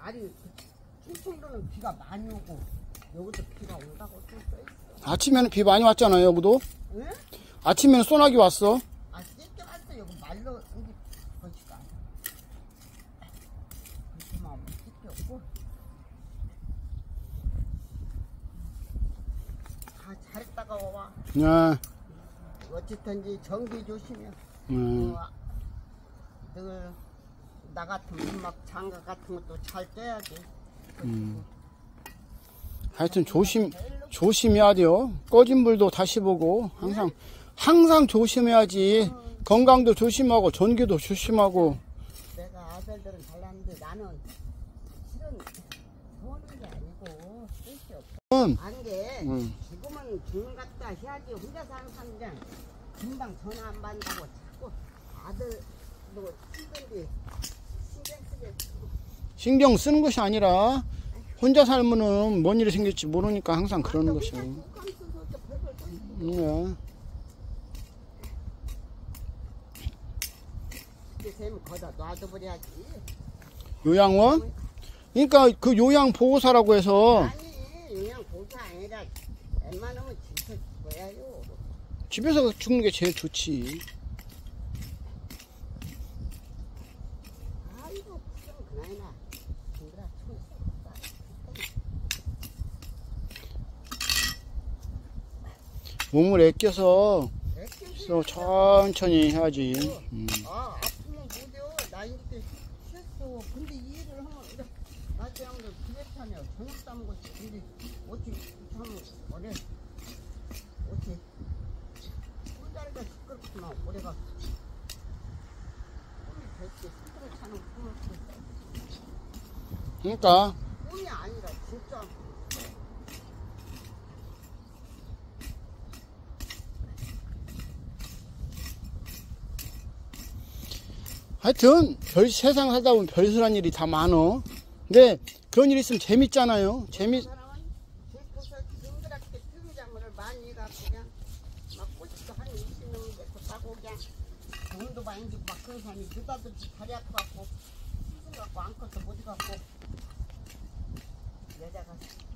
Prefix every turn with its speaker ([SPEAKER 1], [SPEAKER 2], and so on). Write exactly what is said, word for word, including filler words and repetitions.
[SPEAKER 1] 아니 충청도는 비가 많이 오고 여기도 비가 온다고 또 써있어.
[SPEAKER 2] 아침에는 비 많이 왔잖아요, 여기도.
[SPEAKER 1] 응?
[SPEAKER 2] 아침에는 소나기 왔어.
[SPEAKER 1] 아 씻게 왔어. 여기 말로 여기 거지가. 그렇게만 하면 씻게 없고. 다 잘했다가 와.
[SPEAKER 2] 네.
[SPEAKER 1] 어쨌든지 전기 조심해.
[SPEAKER 2] 음.
[SPEAKER 1] 어, 늘 나 같으면 막 장갑 같은 것도 잘 떼야지.
[SPEAKER 2] 음. 하여튼 조심, 조심해야 돼요. 꺼진 불도 다시 보고, 항상, 항상 조심해야지. 건강도 조심하고, 전기도 조심하고.
[SPEAKER 1] 내가 아들들은 잘났는데 나는 실은 보는 게 아니고 쓸 게 없어.
[SPEAKER 2] 음.
[SPEAKER 1] 안게
[SPEAKER 2] 음.
[SPEAKER 1] 지금은 돈 갖다 해야지. 혼자 사는 사람들 금방 전화 안 받는다고 자꾸 아들도 힘든데 신경 쓰게.
[SPEAKER 2] 신경 쓰는 것이 아니라, 혼자 살면은 뭔 일이 생길지 모르니까 항상 그러는 것이요. 네.
[SPEAKER 1] 쌤 거다 놔둬버려야지.
[SPEAKER 2] 요양원? 그러니까 그 요양보호사라고 해서
[SPEAKER 1] 아니 요양보호사 아니라 웬만하면 집에서 죽어야요.
[SPEAKER 2] 집에서 죽는 게 제일 좋지.
[SPEAKER 1] 아이고 그럼 그나이나 힘들어
[SPEAKER 2] 몸을 아껴서
[SPEAKER 1] 죽겠어.
[SPEAKER 2] 천천히 해야지. 음.
[SPEAKER 1] 아 아프면 못해요. 나 이렇게 쉬었어. 근데 이 일을 하면 낮에 하면 집에 타며 저녁 싸는 거지. 근데 어찌 하면 어래 어찌 꿀다리가 시끄럽구나. 오래가 꿈이 될때 스스로 차는 꿈을 꿨어.
[SPEAKER 2] 그러니까
[SPEAKER 1] 꿈이 아니라 진짜.
[SPEAKER 2] 하여튼 별 세상 살다 보면 별수란 일이 다 많어. 근데 그런 일 있으면 재밌잖아요. 재미.
[SPEAKER 1] 사람은 들고서 둥그랗게 트름자물을 많이 해갖고 그냥 막 꼬집도 한 이십 년 돼서 따고 그냥 돈도 많이 주고 막 그런 사람이 느닷없이 다리 아파갖고 스승 갖고 안 커서 못 가갖고 여자가